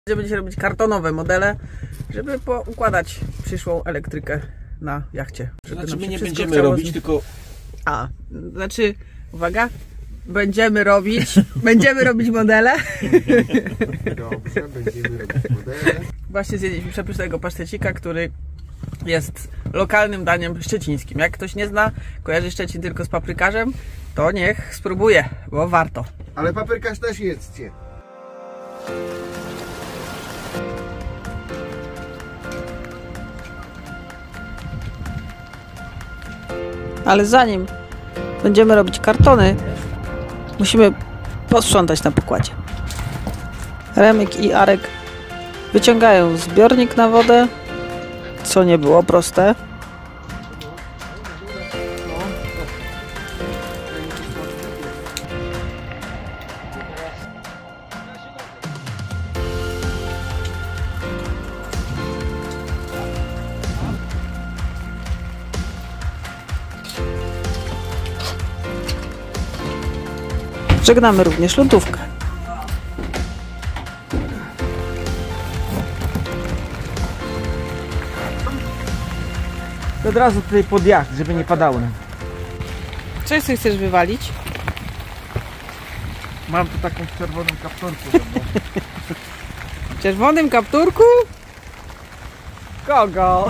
Będziecie robić kartonowe modele, żeby poukładać przyszłą elektrykę na jachcie. Znaczy my nie będziemy robić, tylko... Znaczy, uwaga, będziemy robić modele. Dobrze, będziemy robić modele. Właśnie zjedliśmy przepysznego pasztecika, który jest lokalnym daniem szczecińskim. Jak ktoś nie zna, kojarzy Szczecin tylko z paprykarzem, to niech spróbuje, bo warto. Ale paprykarz też jedzcie. Ale zanim będziemy robić kartony, musimy posprzątać na pokładzie. Remek i Arek wyciągają zbiornik na wodę, co nie było proste. Żegnamy również lodówkę. Od razu tutaj pod jacht, żeby nie padało nam. Co jeszcze chcesz wywalić? Mam tu taką w czerwonym kapturku. W czerwonym kapturku? Kogo?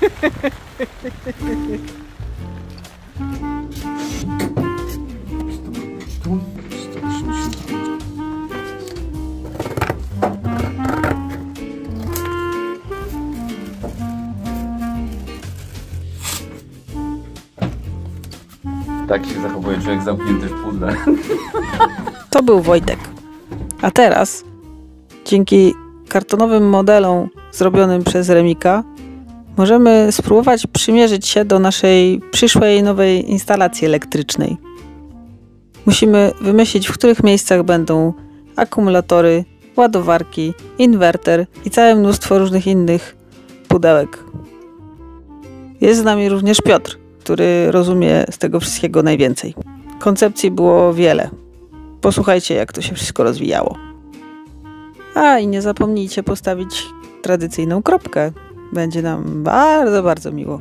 Tak się zachowuje człowiek zamknięty w pudle. To był Wojtek. A teraz, dzięki kartonowym modelom zrobionym przez Remika, możemy spróbować przymierzyć się do naszej przyszłej nowej instalacji elektrycznej. Musimy wymyślić, w których miejscach będą akumulatory, ładowarki, inwerter i całe mnóstwo różnych innych pudełek. Jest z nami również Piotr, który rozumie z tego wszystkiego najwięcej. Koncepcji było wiele. Posłuchajcie, jak to się wszystko rozwijało. A i nie zapomnijcie postawić tradycyjną kropkę. Będzie nam bardzo, bardzo miło.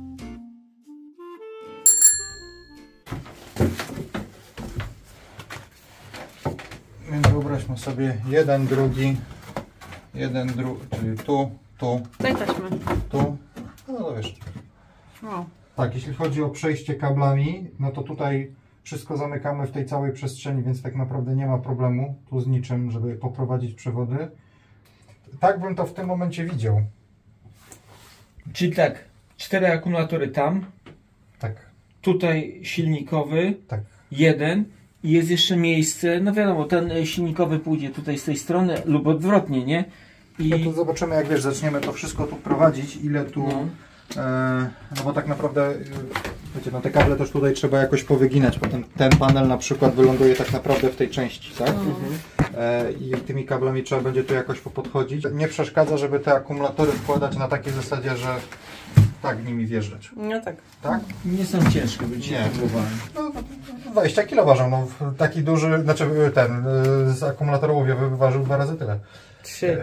Więc wyobraźmy sobie jeden, drugi, czyli tu, Daj taśmę. tu. No to wiesz. O. Tak, jeśli chodzi o przejście kablami, no to tutaj wszystko zamykamy w tej całej przestrzeni, więc tak naprawdę nie ma problemu tu z niczym, żeby poprowadzić przewody. Tak bym to w tym momencie widział. Czyli tak, 4 akumulatory tam, Tak, tutaj silnikowy, tak. jeden i jest jeszcze miejsce, no wiadomo, ten silnikowy pójdzie tutaj z tej strony lub odwrotnie, nie? I... No to zobaczymy, jak wiesz, zaczniemy to wszystko tu prowadzić, ile tu... No bo tak naprawdę, wiecie, no te kable też tutaj trzeba jakoś powyginać, bo ten panel na przykład wyląduje tak naprawdę w tej części, tak? I tymi kablami trzeba będzie tu jakoś podchodzić. Nie przeszkadza, żeby te akumulatory wkładać na takiej zasadzie, że tak nimi wjeżdżać. No tak. Tak? Nie są ciężkie, by ci Nie. próbowałem. No, 20 kg ważą, no taki duży, znaczy ten z akumulator ołowiowy ważył 2 razy tyle. 3.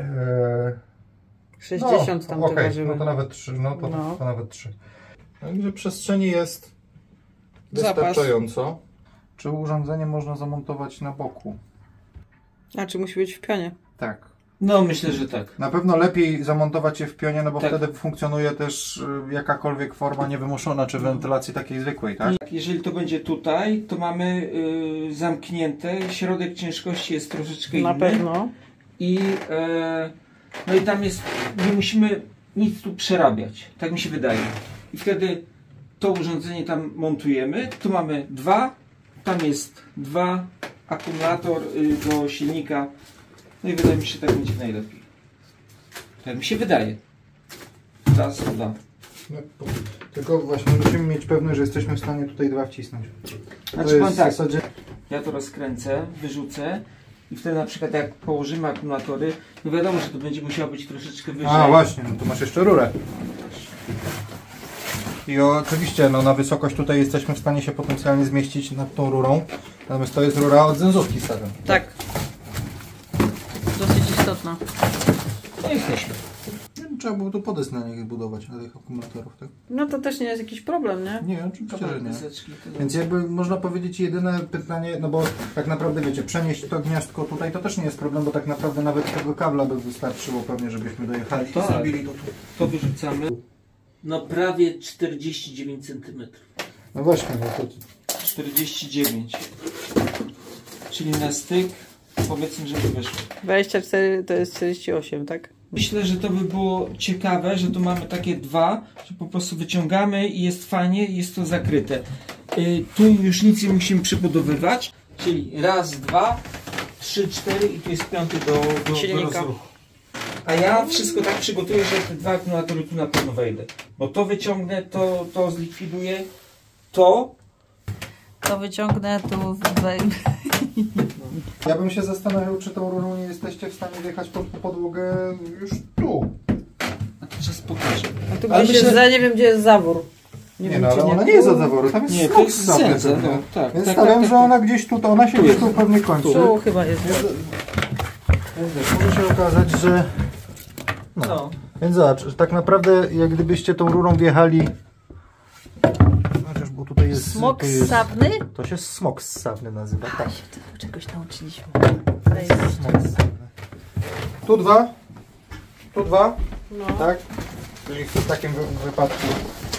60 tam okej, ważyły. no to nawet 3, to nawet 3. Także przestrzeni jest wystarczająco. Czy urządzenie można zamontować na boku? A czy musi być w pionie? Tak. No myślę, że tak. Na pewno lepiej zamontować je w pionie, no bo Tak. wtedy funkcjonuje też jakakolwiek forma niewymuszona, czy wentylacji takiej zwykłej, tak? Jeżeli to będzie tutaj, to mamy zamknięte, środek ciężkości jest troszeczkę inny. Na pewno. I no i tam jest, nie musimy nic tu przerabiać, tak mi się wydaje. I wtedy to urządzenie tam montujemy, tu mamy 2, tam jest 2, akumulator do silnika, no i wydaje mi się, że tak będzie najlepiej. Tak mi się wydaje. Raz, 2. No, tylko właśnie musimy mieć pewność, że jesteśmy w stanie tutaj 2 wcisnąć. Znaczy powiem tak, w zasadzie... ja to rozkręcę, wyrzucę i wtedy na przykład jak położymy akumulatory, no wiadomo, że to będzie musiało być troszeczkę wyżej. A właśnie, no to masz jeszcze rurę. I oczywiście no, na wysokość tutaj jesteśmy w stanie się potencjalnie zmieścić nad tą rurą. Natomiast to jest rura od zęzówki stawiam. Tak. Dosyć istotna. Nie jesteśmy. Trzeba było tu podest na nich budować, na tych akumulatorów, tak? No to też nie jest jakiś problem, nie? Nie, oczywiście, że nie. Deseczki, to... Więc jakby można powiedzieć jedyne pytanie, no bo tak naprawdę wiecie, przenieść to gniazdko tutaj to też nie jest problem, bo tak naprawdę nawet tego kabla by wystarczyło pewnie, żebyśmy dojechali Tak. i zrobili to tu. To wyrzucamy. No prawie 49 cm. No właśnie, no to 49. Czyli na styk powiedzmy, że by wyszło. 24 to jest 48, tak? Myślę, że to by było ciekawe, że tu mamy takie dwa, że po prostu wyciągamy i jest fajnie i jest to zakryte. Tu już nic nie musimy przybudowywać. Czyli raz, dwa, 3, 4 i tu jest piąty do silnika. rozruchu. A ja wszystko tak przygotuję, że te dwa akumulatory tu na pewno wejdę. Bo to wyciągnę, to zlikwiduję, to wyciągnę tu ja bym się zastanawiał, czy tą rurą nie jesteście w stanie wjechać pod podłogę już tu. a to czas pokażę. A tu Ale gdzieś myślę, jest, nie wiem gdzie jest zawór. Nie, wiem, no ale czy ona nie jest od zaworu, tam jest Nie, to smok jest ssapny sędza, pewnie. no, tak, Więc tak, stawiam, tak, że ona gdzieś tu, to ona się gdzieś tu pewnie kończy. Tu chyba jest. Więc może się okazać, że... No. Więc zobacz, że tak naprawdę jak gdybyście tą rurą wjechali... Chociaż bo tutaj jest... Smok tu jest, ssawny? to się smok ssawny nazywa, tak. Czegoś nauczyliśmy. Smok ssawny. Tu dwa, No. tak? Czyli w takim wypadku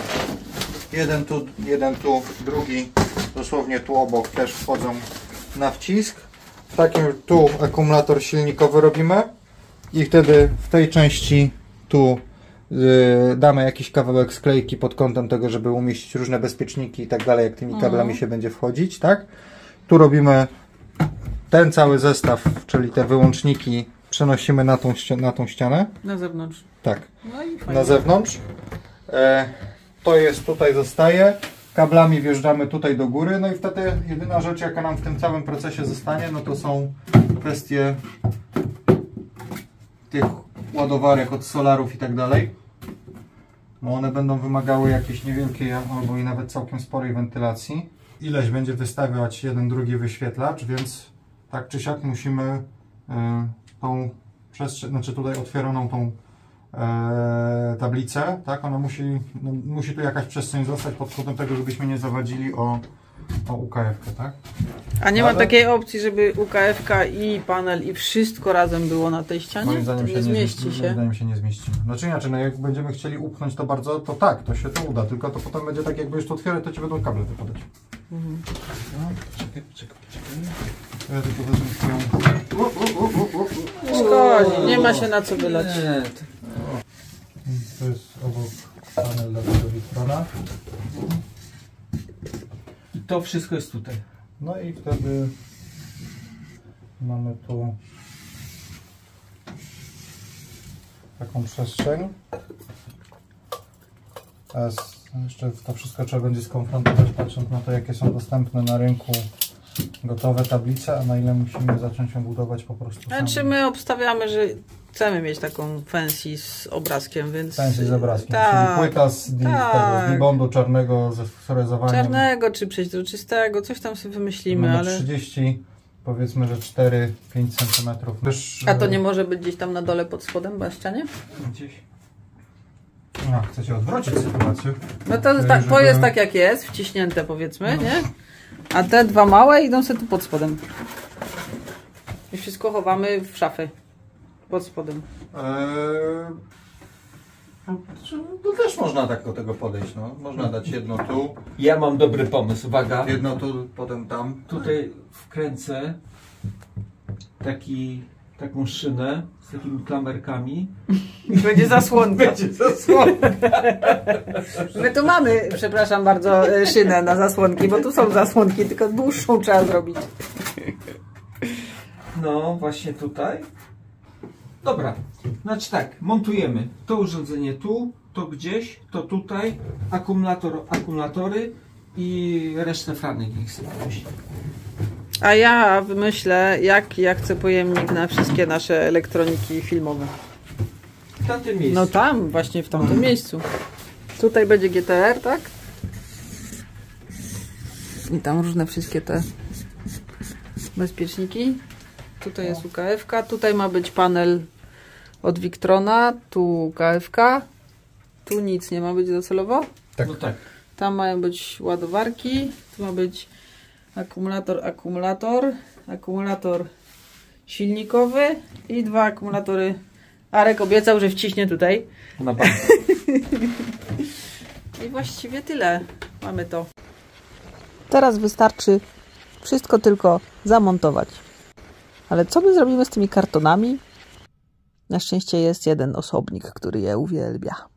jeden tu, drugi dosłownie tu obok też wchodzą na wcisk. W takim tu akumulator silnikowy robimy i wtedy w tej części tu damy jakiś kawałek sklejki pod kątem tego, żeby umieścić różne bezpieczniki i tak dalej, jak tymi kablami się będzie wchodzić, tak? Tu robimy ten cały zestaw, czyli te wyłączniki przenosimy na tą ścianę. Na zewnątrz. Tak. No i fajnie. Na zewnątrz. To jest tutaj zostaje. Kablami wjeżdżamy tutaj do góry. No i wtedy jedyna rzecz, jaka nam w tym całym procesie zostanie, no to są kwestie tych ładowarek od solarów i tak dalej. Bo one będą wymagały jakiejś niewielkiej albo i nawet całkiem sporej wentylacji. Ileś będzie wystawiać jeden, drugi wyświetlacz, więc tak czy siak musimy tą przestrzeń, znaczy tutaj otwieroną tą tablicę, tak? Ona musi tu jakaś przestrzeń zostać pod kątem tego, żebyśmy nie zawadzili o UKF-kę, tak? A nie ma Ale- takiej opcji, żeby UKF-ka i panel i wszystko razem było na tej ścianie? Moim zdaniem To się nie zmieści Moim się. zdaniem się nie zmieści. Znaczy inaczej, no jak będziemy chcieli upchnąć to bardzo, to tak, to się to uda, tylko to potem będzie tak, jakby już to otwierać, to ci będą kable wypadać. Czekaj. Ja tylko wezmę swoją... Szkodzi, nie ma się na co wylać. Nie, To jest obok panel dla tego Wiktrona. I to wszystko jest tutaj. No i wtedy mamy tu taką przestrzeń. Teraz jeszcze to wszystko trzeba będzie skonfrontować, patrząc na to, jakie są dostępne na rynku gotowe tablice, a na ile musimy zacząć ją budować po prostu A sami. czy my obstawiamy, że chcemy mieć taką fancy z obrazkiem, więc... Fancy z obrazkiem, Tak, czyli płyta z tak. Dibondu czarnego ze sfrezowaniem. Czarnego czy przejrzystego, coś tam sobie wymyślimy, Mamy ale... 30, powiedzmy, że 4-5 cm. A to nie może być gdzieś tam na dole pod spodem, na ścianie? Gdzieś. No, chcecie odwrócić sytuację. No to, to jest tak jak jest, wciśnięte powiedzmy, nie? A te dwa małe idą sobie tu pod spodem. I wszystko chowamy w szafy. Pod spodem. To też można tak do tego podejść, no. Można dać jedno tu, Ja mam dobry pomysł, uwaga. jedno tu, potem tam. Tutaj wkręcę taką szynę z takimi klamerkami. Będzie zasłonka. Będzie zasłonka. My tu mamy, przepraszam bardzo, szynę na zasłonki, bo tu są zasłonki, tylko dłuższą trzeba zrobić. No, właśnie tutaj. Dobra, znaczy tak, montujemy to urządzenie tu, to gdzieś, to tutaj, akumulatory i resztę franek niech sobie puści. A ja myślę, jak ja chcę pojemnik na wszystkie nasze elektroniki filmowe. W tamtym miejscu. No tam, właśnie w tamtym miejscu. Tutaj będzie GTR, tak? I tam różne wszystkie te bezpieczniki. Tutaj jest UKF-ka, tutaj ma być panel od Victrona, tu KFK, tu nic nie ma być docelowo. Tak. No tak. Tam mają być ładowarki, tu ma być akumulator silnikowy i 2 akumulatory. Arek obiecał, że wciśnie tutaj. Na bank. I właściwie tyle. Mamy to. Teraz wystarczy wszystko tylko zamontować. Ale co my zrobimy z tymi kartonami? Na szczęście jest jeden osobnik, który je uwielbia.